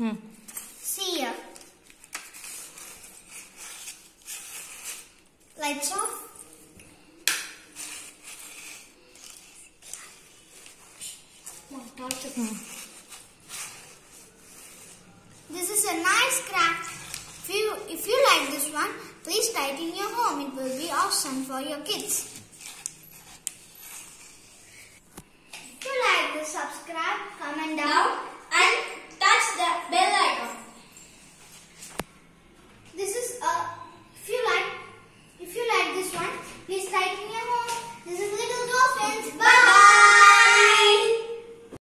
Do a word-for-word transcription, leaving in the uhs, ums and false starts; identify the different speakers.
Speaker 1: Hmm.
Speaker 2: See here. Lights off.
Speaker 1: Hmm.
Speaker 2: This is a nice craft. If you, if you like this one, please try it in your home. It will be awesome for your kids. If you like this, subscribe, comment down and touch the bell